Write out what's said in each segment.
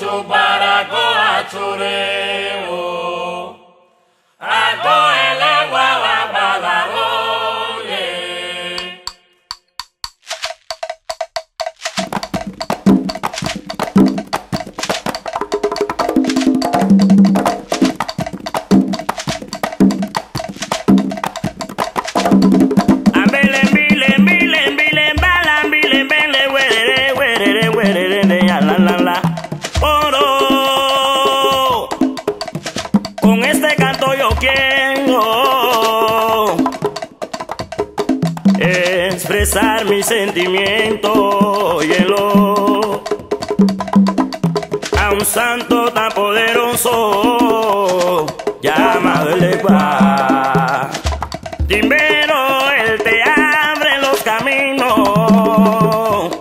chupara coa chureo, a coele guava balaroye. Con este canto yo quiero expresar mi sentimiento, hielo, a un santo tan poderoso llamado el Eguá. Timbero, él te abre los caminos,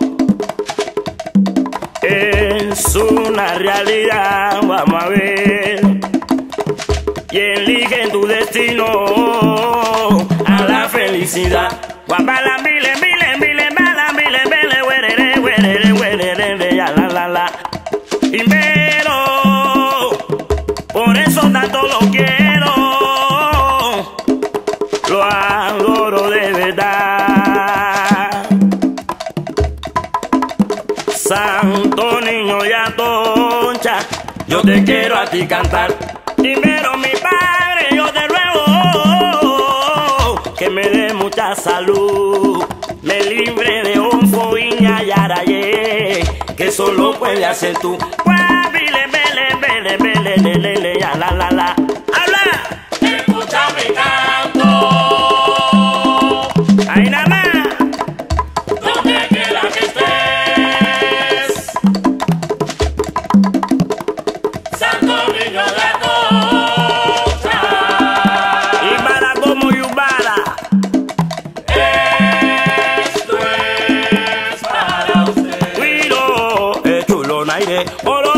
es una realidad, vamos a ver. Y elige tu destino a la felicidad. Guapala, mile, mile, mile, bala, mile, mile, huerere, huerere, huerere, ya la la la. Pero por eso tanto lo quiero, lo adoro de verdad. Santo niño y Atocha, yo te quiero a ti cantar. Primero mi padre, yo te ruego que me dé mucha salud, me libre de onfo, iña y araye, que solo puede hacer tú. Guabile, bele, bele, bele, bele, bele, ya la la la. ¡Habla! Escucha mi canto, ahí nada más. donde quiera que estés, santo niño de Atocha. Ibara como Yubara. Esto es para usted. Cuido, chulo naire, oro.